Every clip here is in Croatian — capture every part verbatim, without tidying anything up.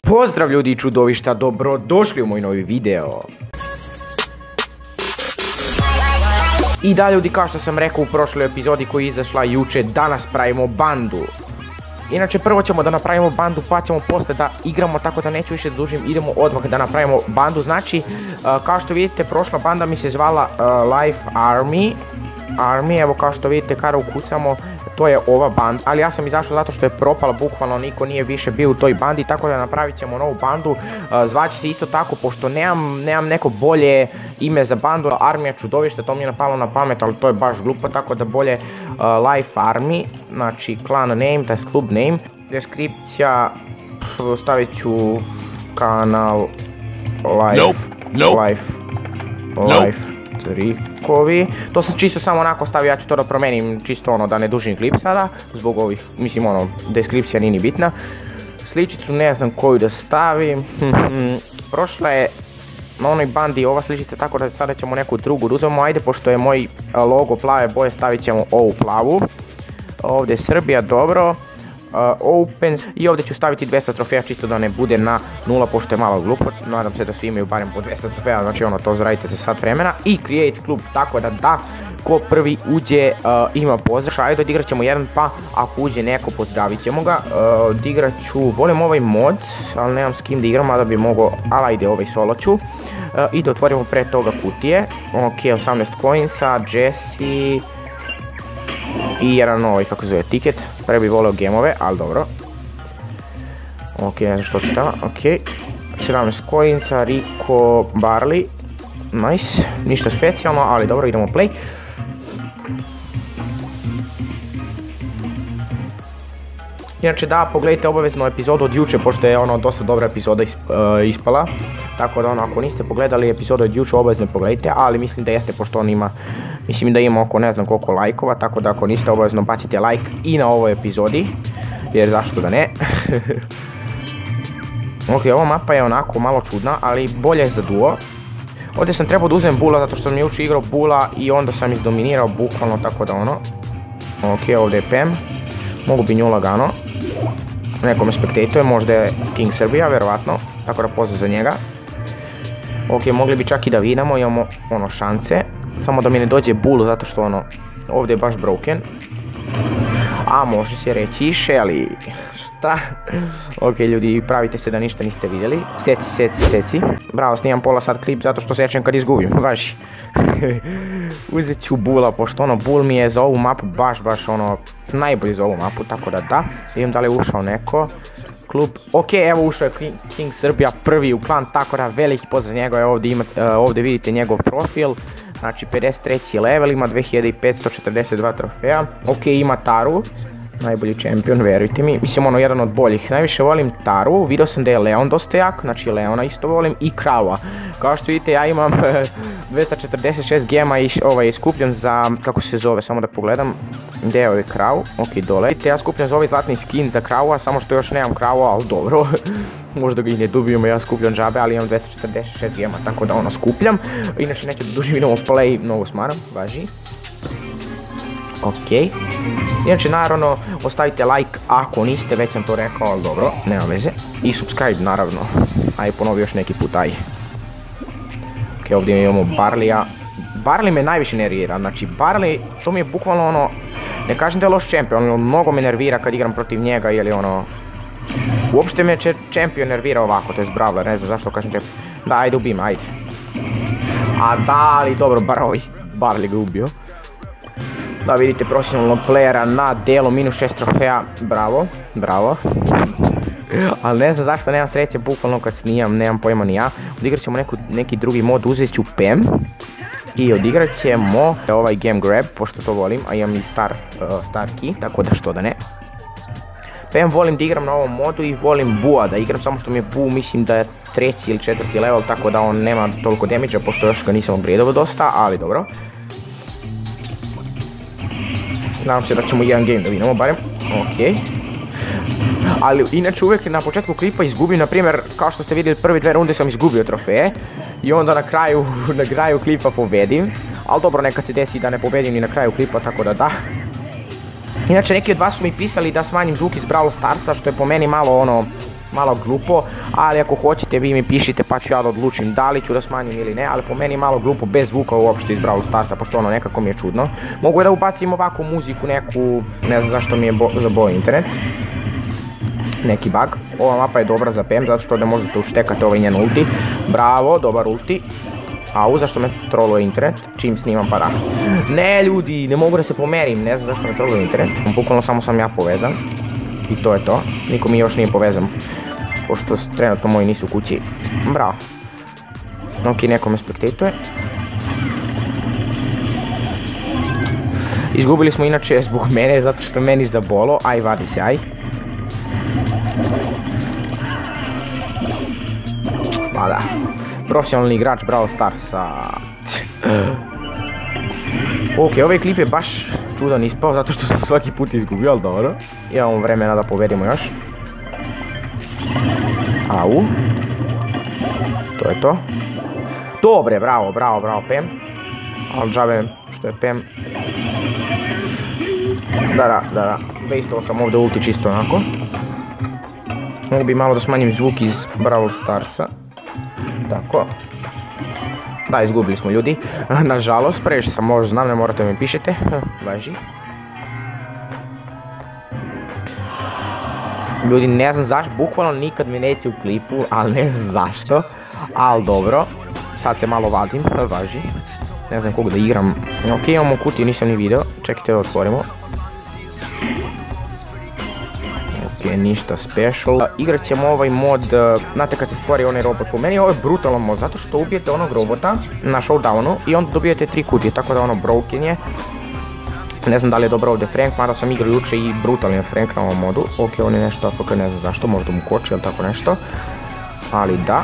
Pozdrav ljudi i čudovišta, dobrodošli u moj novi video. I da ljudi, kao što sam rekao u prošloj epizodi koja je izašla juče, danas pravimo bandu. Inače prvo ćemo da napravimo bandu pa ćemo posle da igramo, tako da neću više dužim, idemo odmah da napravimo bandu. Znači, uh, kao što vidite, prošla banda mi se zvala uh, Life Army. Army, evo kao što vidite kada ukucamo, to je ova banda, ali ja sam izašao zato što je propala, bukvalno niko nije više bio u toj bandi, tako da napravit ćemo novu bandu. Uh, zvaće se isto tako, pošto nemam, nemam neko bolje ime za bandu, Armija čudovišta, to mi je napalo na pamet, ali to je baš glupo, tako da bolje uh, Life Army, znači clan name, to je klub name, deskripcija, stavit ću kanal Life, nope, nope, Life, nope. Life trikovi, to sam čisto samo onako stavio, ja ću to da promenim čisto ono da ne dužim klip sada, zbog ovih, mislim ono, deskripcija nije ni bitna. Sličicu ne znam koju da stavim, prošla je na onoj bandi ova sličica, tako da sada ćemo neku drugu da uzmemo, ajde pošto je moj logo plave boje stavit ćemo ovu plavu, ovdje je Srbija, dobro. Uh, open i ovdje ću staviti dvesta trofeja čisto da ne bude na nula pošto je malo glupo, nadam se da svi imaju barem po dvesta trofeja, znači ono to zaradite za sat vremena. I create klub, tako da da ko prvi uđe uh, ima pozdrav, ajde odigrat ćemo jedan, pa ako uđe neko pozdravit ćemo ga. Uh, odigrat ću, volim ovaj mod, ali nemam s kim da igram, mada bi mogao, ali ajde ovaj solo ću. Uh, I da otvorimo pre toga kutije, ok, osamnaest coinsa, Jesse i jedan ovaj, kako zove, tiket. Pre bi volio gemove, ali dobro. Ok, ne znam što ću tamo, ok. sedamnaest coinsa, Rico, Barley. Nice, ništa specijalno, ali dobro, idemo play. Inače da, pogledajte obavezno epizodu od juče, pošto je ono dosta dobra epizoda ispala. Tako da ono, ako niste pogledali epizodu od juče, obavezno pogledajte, ali mislim da jeste, pošto on ima, mislim da ima oko ne znam koliko lajkova, tako da ako niste, obavezno bacite like i na ovoj epizodi, jer zašto da ne. Ok, ova mapa je onako malo čudna, ali bolje je za duo. Ovdje sam trebao da uzmem Bula, zato što sam juče igrao Bula i onda sam izdominirao bukvalno, tako da ono. Ok, ovdje je Pem, mogu bi nju lagano. Nekome spektatuje, možda je King Srbija, verovatno, tako da pozdrav za njega. Ok, mogli bi čak i da vidimo, imamo ono šanse, samo da mi ne dođe Bull, zato što ono, ovdje je baš broken. A može se reći še, ali šta? Ok ljudi, pravite se da ništa niste vidjeli, seci, seci, seci. Bravo, snimam pola sat klip zato što sečem kad izgubim, važi. Uzet ću Bulla, pošto ono, Bull mi je za ovu mapu baš, baš ono, najbolji za ovu mapu, tako da da. Vidim da li je ušao neko. Klub, ok, evo ušao je King, King Srbija prvi u klan, tako da veliki pozdrav njega, ovdje, ima, uh, ovdje vidite njegov profil, znači pedeset treći level, ima dve hiljade petsto četrdeset dva trofeja, ok, ima Taru, najbolji čempion, verujte mi, mislim ono jedan od boljih, najviše volim Taru, vidio sam da je Leon dosta jak, znači Leona isto volim i Krava, kao što vidite ja imam dvesta četrdeset šest gema i ovaj, skupljam za, kako se zove, samo da pogledam, gdje je ovaj Krav, ok dole, vidite ja skupljam za ovaj zlatni skin za Krava, samo što još nemam Krava, ali dobro, možda ga i ne dobijemo, ja skupljam džabe, ali imam dvesta četrdeset šest gema, tako da ono skupljam, inače neću da dužim, idemo play, mnogo smaram, važi. Ok, inače naravno ostavite like ako niste, već sam to rekao, ali dobro, nema veze. I subscribe naravno, aj ponovi još neki put, aj. Ok, ovdje imamo Barleya. Barley me najviše nervira, znači Barley, to mi je bukvalno ono, ne kažem da je loš čempion, ali mnogo me nervira kad igram protiv njega, jer je ono, uopšte me čempion nervira ovako, to je Brawler, ne znam zašto kažem čempion. Da, ajde ubim, ajde. A da, ali dobro, bar ovaj Barley ga ubio. Da vidite profesionalnog playera na delu, minus šest trofeja, bravo, bravo. Ali ne znam zašto nemam sreće, bukvalno kad snimam, nemam pojma ni ja. Odigrat ćemo neku, neki drugi mod, uzet ću Pem. I odigrat ćemo ovaj game grab, pošto to volim, a imam i star, uh, star key, tako da što da ne. Pem volim da igram na ovom modu i volim Bua da igram, samo što mi je Bu, mislim da je treći ili četvrti level, tako da on nema toliko damage-a, pošto još ga nisam upgradeovao dosta, ali dobro. Nadam se da ćemo jedan game da vidimo barem, ok. Ali inače uvijek na početku klipa izgubim, na primjer, kao što ste vidjeli prve dve runde sam izgubio trofeje. I onda na kraju, na kraju klipa pobedim. Ali dobro, nekad se desi da ne pobedim ni na kraju klipa, tako da da. Inače neki od vas su mi pisali da smanjim zvuk iz Brawl Starsa, što je po meni malo ono, malo glupo, ali ako hoćete vi mi pišite pa ću ja da odlučim da li ću da smanjim ili ne, ali po meni je malo glupo bez zvuka uopšte iz Brawl Starsa, pošto ono nekako mi je čudno. Mogu da ubacim ovakvu muziku neku, ne znam zašto mi je zabojao internet. Neki bug. Ova mapa je dobra za Pam, zato što da možete uštekati ovaj njen ulti. Bravo, dobar ulti. Au, zašto me troluje internet? Čim snimam pa da. Ne ljudi, ne mogu da se pomerim, ne znam zašto me troluje internet. Bukvalno samo sam ja povezan. I to je to. Niko mi još nije povezan. Pošto trenutno moji nisu u kući. Bravo. Ok, neko me spektatuje. Izgubili smo inače zbog mene, zato što meni zabolo. Aj, vadi se, aj. Pa da. Profesionalni igrač Brawl Starsa. Ok, ovaj klip je baš čudan ispao, zato što sam svaki put izgubio, ali dobro. Imamo vremena da povedemo još. Au. To je to. Dobre, bravo, bravo, bravo, Pam. Ali džabe što je Pam. Da, da, da, da. Wastovao sam ovdje ulti čisto onako. Mogu bi malo da smanjim zvuk iz Brawl Starsa. Tako. Da, izgubili smo ljudi. Nažalost, previše sam možda znam, ne morate mi pišete. Važi. Ljudi, ne znam zašto, bukvalno nikad mi neće u klipu, ali ne znam zašto. Ali dobro. Sad se malo vadim, važi. Ne znam koga da igram. Ok, imamo kutiju, nisam ni video. Čekajte da otvorimo. Ok, ništa special. Igrat ćemo ovaj mod, znate kad se stvori onaj robot. Po meni je ovo brutalan mod, zato što ubijete onog robota na showdownu i onda dobijete tri kutije, tako da ono broken je. Ne znam da li je dobro ovdje Frank, mada sam igrao juče i brutalni je Frank na ovom modu. Ok, on je nešto A F K, ne znam zašto, možda mu koči ili tako nešto. Ali da.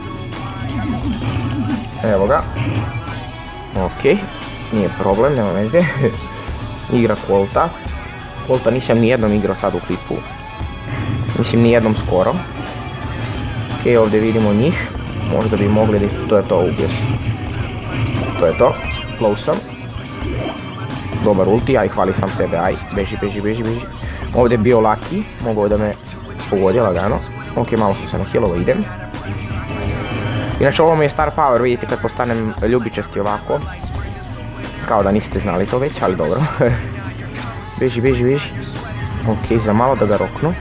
Evo ga. Ok, nije problem, nema veze. Igra Colta. Colta nisam nijednom igrao sad u klipu. Mislim nijednom skoro. Ok, ovdje vidimo njih. Možda bi mogli da... To je to, ubio. To je to. Close sam. Dobar ulti, aj hvali sam sebe, aj. Beži, beži, beži, beži. Ovdje je bio Lucky. Mogao da me pogodi lagano. Ok, malo sam se nahilova, idem. Inače ovo mi je star power, vidite kad postanem ljubičasti ovako. Kao da niste znali to već, ali dobro. Beži, beži, beži. Ok, za malo da ga roknu.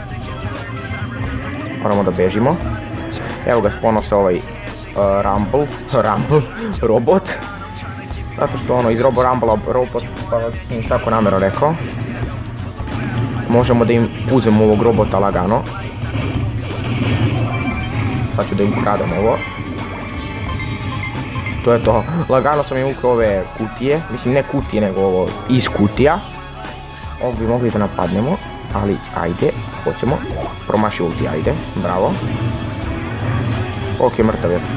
Moramo da bežimo. Evo ga, spono se ovaj uh, Rumble, Rumble, robot. Zato što ono iz Robo Rumble robot, pa sam tako namjerno rekao. Možemo da im uzemo ovog robota lagano. Sad ću da im ukradem ovo. To je to, lagano sam im ukrao ove kutije, mislim ne kutije nego ovo iz kutija. Ovo bi mogli da napadnemo, ali ajde, hoćemo. Promaši ulti, ajde, bravo. Ok, mrtav je.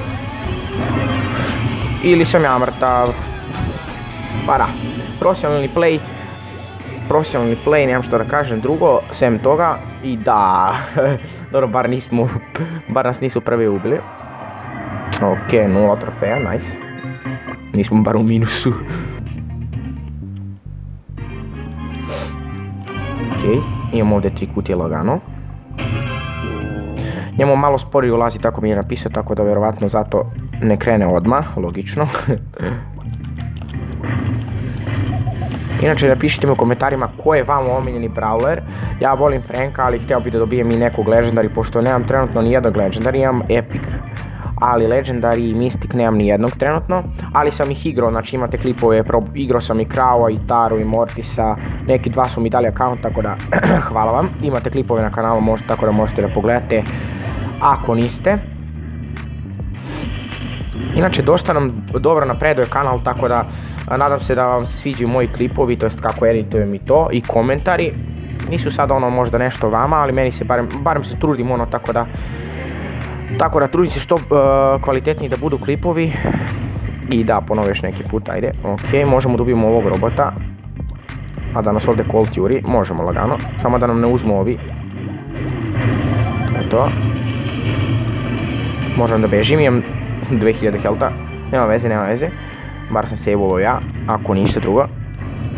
Ili sam ja mrtav. Pa da, profesionalni play. Profesionalni play, nemam što da kažem drugo, sem toga. I da, dobro, bar nismo, bar nas nisu prvi ubili. Ok, nula trofeja, nice. Nismo bar u minusu. Ok, imamo ovdje tri kutije lagano. Njemu malo sporije ulazi, tako mi je napisao, tako da vjerovatno zato ne krene odmah, logično. Inače napišite mi u komentarima ko je vama omiljeni brawler. Ja volim Franka, ali htio bi da dobijem i nekog legendary, pošto nemam trenutno ni jednog legendary, imam epic. Ali legendary i mystic nemam ni jednog trenutno, ali sam ih igrao, znači imate klipove, igrao sam i Krava, i Taru, i Mortisa, neki dva su mi dali account, tako da hvala vam. Imate klipove na kanalu, možete, tako da možete da pogledate ako niste. Inače dosta nam dobro napreduje kanal, tako da nadam se da vam se sviđaju moji klipovi, to jest kako editujem i to, i komentari. Nisu sad ono možda nešto vama, ali meni se barem, barem se trudim ono, tako da Tako da trudim se što uh, kvalitetniji da budu klipovi. I da, ponovo još neki put, ajde. Ok, možemo da ubijemo ovog robota. A da nas ovdje Colt juri, možemo lagano. Samo da nam ne uzmu ovi. To je to. Možem da bežim, imam dve hiljade helta. Nema veze, nema veze. Bar sam save-ovao ja, ako ništa drugo.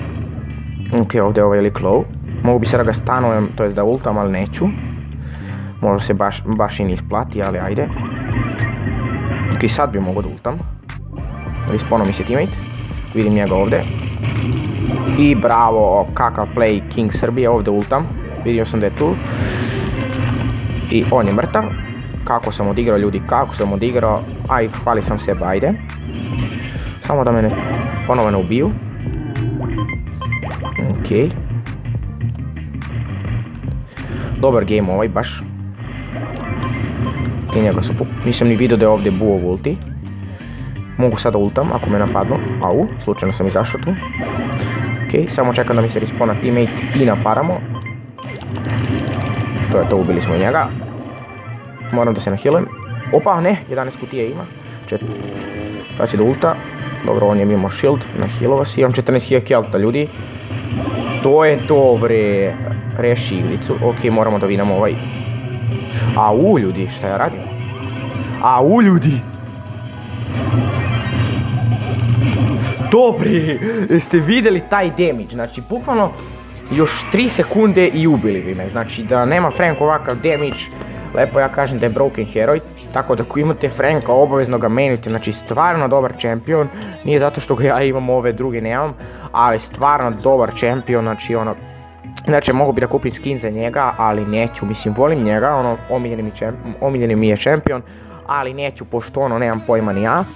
Ok, ovdje je ovaj lik low. Mogu bi se da ga stanujem, to jest da ultam, ali neću. Možda se baš, baš i ne isplati, ali ajde. Ok, sad bi mogao da ultam. Respawnao mi se teammate. Vidim njega ovdje. I bravo, kakav play King Srbije, ovdje ultam. Vidio sam da je tu. I on je mrtav. Kako sam odigrao ljudi, kako sam odigrao. Aj, hvali sam sebe, ajde. Samo da mene ponovo ne ubiju. Ok. Dobar game ovaj baš. I njega su pup. Nisam ni vidio da je ovdje buo ulti. Mogu sada ultam ako me napadnu. Au, slučajno sam izašao tu. Ok, samo čekam da mi se respawna teammate i naparamo. To je to, ubili smo njega. Moram da se nahealujem. Opa, ne, jedanaest kutije ima. Četiri. Da će da ulta. Dobro, on je imao shield, nahealova si. Imam četrnaest hiljada kelta, ljudi. To je to, bre. Reši igricu. Ok, moramo da vinamo ovaj. Au, ljudi, šta ja radim? Au, ljudi! Dobri, jeste vidjeli taj damage, znači bukvalno još tri sekunde i ubili bi me, znači da nema Frank ovakav damage, lepo ja kažem da je broken heroj, tako da ako imate Franka obavezno ga menite, znači stvarno dobar čempion, nije zato što ga ja imam, ove druge nemam, ali stvarno dobar čempion, znači ono, znači mogu bi da kupim skin za njega, ali neću, mislim volim njega, ono, omiljeni mi, čemp, omiljeni mi je čempion, ali neću pošto ono, nemam pojma ni ja.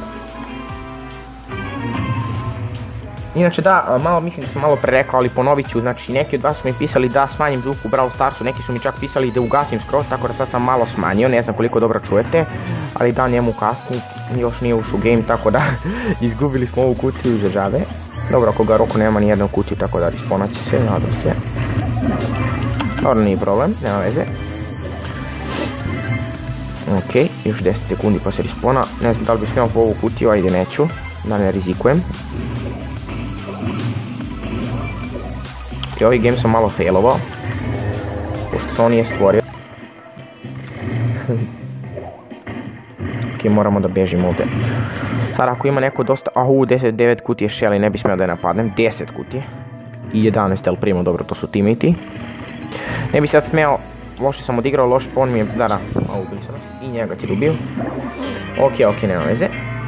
Inače da, malo mislim da sam malo prerekao, ali ponovit ću, znači neki od vas su mi pisali da smanjim zvuk u Brawl Starsu, neki su mi čak pisali da ugasim skroz, tako da sad sam malo smanjio, ne znam koliko dobro čujete, ali da njemu kasni, još nije ušao game, tako da izgubili smo ovu kutiju za žabe. Dobro, ako ga Roku nema nijednu kutiju, tako da respawnat će se, nadam se. Dobro, nije problem, nema veze. Ok, još deset sekundi pa se respawna, ne znam da li bi smio po ovu kutiju, ajde neću, da ne rizikujem. Ok, ovaj game sam malo failovao, pošto se on nije stvorio. Ok, moramo da bežimo ovdje. Sad ako ima neko dosta, ahu, deset, devet kutije Shelly, ne bi smio da je napadnem, deset kutije. I jedanaest El Primo, dobro, to su teamiti. Ne bi sad smeo, loše sam odigrao, loš pon mi je, da, da, ahu, ubili sam i njega ti dobio. Ok, ok, nema veze.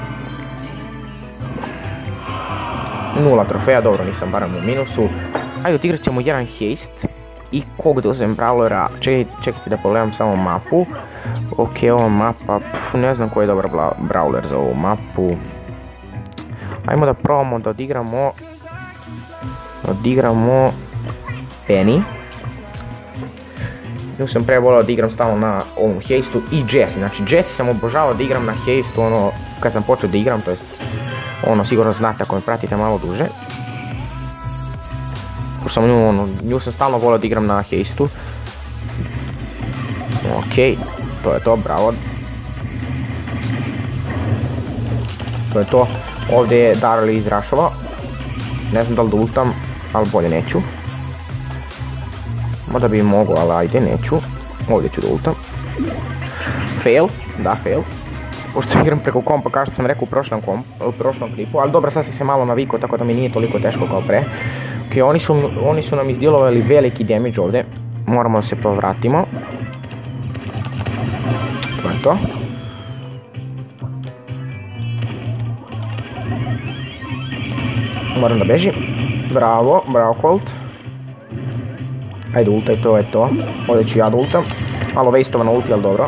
Nula trofeja, dobro, nisam barem u minusu. Ajde, odigrat ćemo jedan haste. I kog da uzem brawlera, čekaj, čekajte da pogledam samo mapu. Ok, ova mapa, pff, ne znam koji je dobar brawler za ovu mapu. Ajmo da probamo da odigramo... Odigramo... Penny. Nju sam pre volio da igram stalno na ovom hasteu i Jessie, znači Jessie sam obožavao da igram na hasteu, ono, kad sam počeo da igram, to jest, ono, sigurno znate ako me pratite malo duže. Pošto sam nju, ono, nju sam stalno volio da igram na hasteu. Ok, to je to, bravo. To je to, ovdje je Darli izrašovao. Ne znam da li da ultam, ali bolje neću. Možda bi mogo, ali ajde, neću. Ovdje ću da ultam. Fail, da, fail. Pošto igram preko kompa, kao što sam rekao u prošlom, komp, u prošlom klipu, ali dobro, sad sam se malo navikao, tako da mi nije toliko teško kao pre. Ok, oni su, oni su nam izdjelovali veliki damage ovdje. Moramo da se povratimo. To je to. Moram da bežim. Bravo, bravo Colt. Ajde ultaj, to je to. Ovdje ću ja da ultam. Malo wastovano ulti, ali dobro.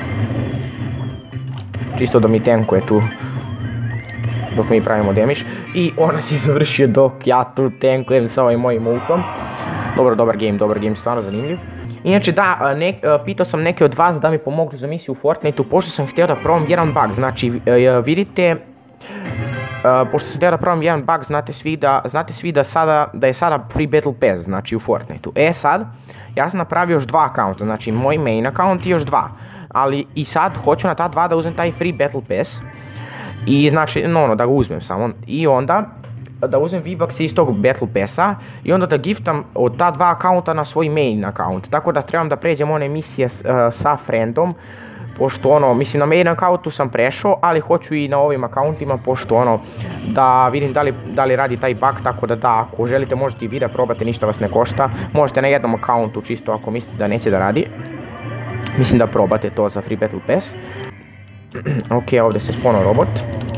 Čisto da mi tankuje tu dok mi pravimo damage. I ona si završio dok ja tu tankujem sa ovim mojim ultom. Dobro, dobar game, dobar game, stvarno zanimljiv. Inače da, nek, pitao sam neke od vas da mi pomogli za misiju u Fortniteu, pošto sam htio da probam jedan bug. Znači, vidite, pošto sam htio da probam jedan bug, znate svi da, znate svi da, sada, da je sada free battle pass, znači u Fortniteu. E sad, ja sam napravio još dva akaunta, znači moj main account i još dva. Ali i sad hoću na ta dva da uzmem taj free battle pass. I znači, no, ono, da ga uzmem samo. I onda da uzmem V-Bucks iz tog battle passa i onda da giftam od ta dva akaunta na svoj main account. Tako da trebam da pređem one misije uh, sa friendom. Pošto ono, mislim na main accountu sam prešao, ali hoću i na ovim accountima, pošto ono, da vidim da li, da li radi taj bug, tako da da, ako želite možete i vi da probate, ništa vas ne košta. Možete na jednom accountu, čisto ako mislite da neće da radi. Mislim da probate to za Free Battle Pass. Ok, ovdje se spawno robot.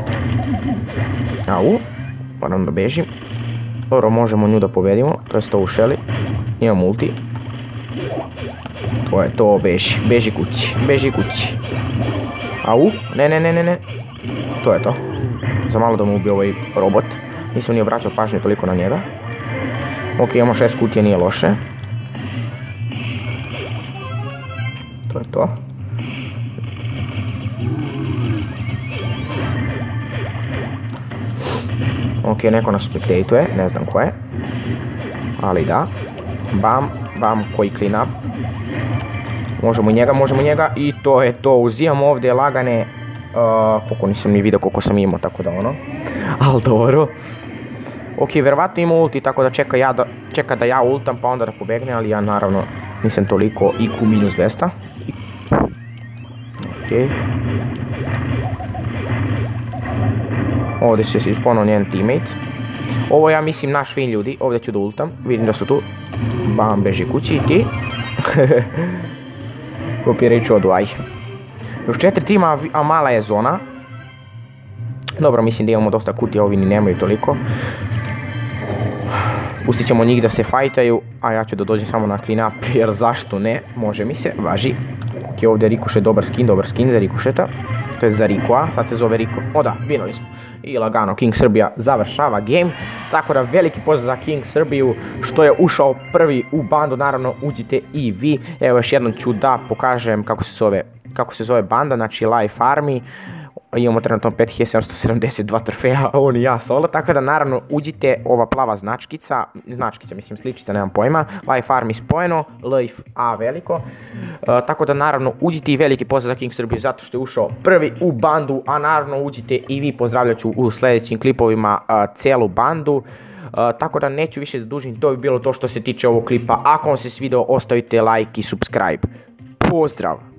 Au, moram da bežim. Dobro, možemo nju da pobedimo, to je to u Shelly. Imam multi. To je to, beži, beži kući, beži kući. Au, ne, ne, ne, ne, ne. To je to. Za malo da mu ubije ovaj robot. Nisam nije obraćao pažnju toliko na njega. Ok, imamo šest kutije, nije loše. To je to. Ok, neko nas spectatuje, ne znam ko je. Ali da. Bam, bam, koji clean up. Možemo i njega, možemo i njega. I to je to, uzimam ovdje lagane. Uh, koliko nisam ni vidio koliko sam imao, tako da ono. Al dobro. Ok, vjerovatno ima ulti, tako da čeka, ja da čeka da ja ultam pa onda da pobegne, ali ja naravno nisam toliko I Q minus dvesta. Ok. Ovdje se ponovno njen teammate. Ovo ja mislim naš fin ljudi, ovdje ću da ultam, vidim da su tu. Bam, beži kući i ti. Kopiraj čodu, aj. Još četiri tima, a mala je zona. Dobro, mislim da imamo dosta kutija, ovi ni nemaju toliko. Pustit ćemo njih da se fajtaju, a ja ću da dođem samo na clean up, jer zašto ne, može mi se, važi. Ok, ovdje je Rikošet, dobar skin, dobar skin za Rikošeta. To je za Rikoa, sad se zove Riko. O da, vinuli smo. I lagano, King Srbija završava game. Tako da veliki pozdrav za King Srbiju što je ušao prvi u bandu, naravno uđite i vi. Evo još jednom ću da pokažem kako se zove, kako se zove banda, znači Life Army. Imamo trenutno pet hiljada sedamsto sedamdeset dva trofeja, on i ja solo, tako da naravno uđite, ova plava značkica, značkica mislim sličica, nemam pojma, Life Army spojeno, Life A veliko, uh, tako da naravno uđite i veliki pozdrav za King Srbiju zato što je ušao prvi u bandu, a naravno uđite i vi, pozdravljat ću u sljedećim klipovima uh, cijelu bandu. Uh, tako da neću više da dužim, to bi bilo to što se tiče ovog klipa. Ako vam se svidio, ostavite like i subscribe. Pozdrav!